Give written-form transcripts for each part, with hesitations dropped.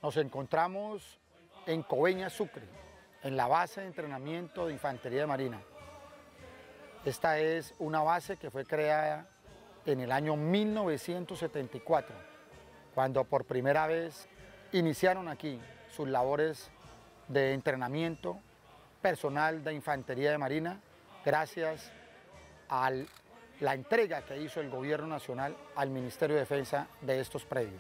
Nos encontramos en Coveñas, Sucre, en la base de entrenamiento de Infantería de Marina. Esta es una base que fue creada en el año 1974, cuando por primera vez iniciaron aquí sus labores de entrenamiento personal de Infantería de Marina, gracias a la entrega que hizo el Gobierno Nacional al Ministerio de Defensa de estos predios.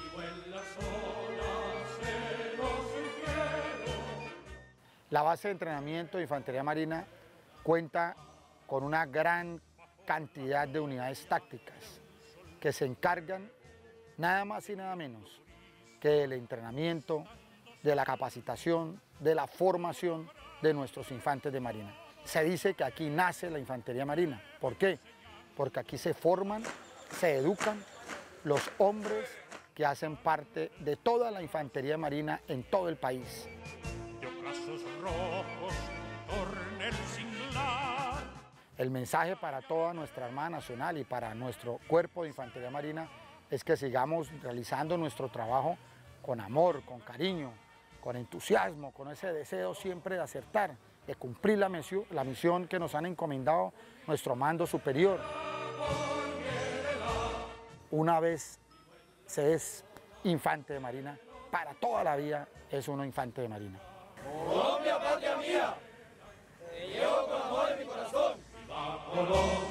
La base de entrenamiento de Infantería Marina cuenta con una gran cantidad de unidades tácticas que se encargan nada más y nada menos que del entrenamiento, de la capacitación, de la formación de nuestros infantes de Marina. Se dice que aquí nace la Infantería Marina. ¿Por qué? Porque aquí se forman, se educan los hombres que hacen parte de toda la Infantería Marina en todo el país. El mensaje para toda nuestra Armada Nacional y para nuestro Cuerpo de Infantería Marina es que sigamos realizando nuestro trabajo con amor, con cariño, con entusiasmo, con ese deseo siempre de acertar, de cumplir la misión que nos han encomendado nuestro mando superior. Una vez se es infante de Marina, para toda la vida es uno infante de Marina. Colombia, patria mía, te llevo con amor en mi corazón.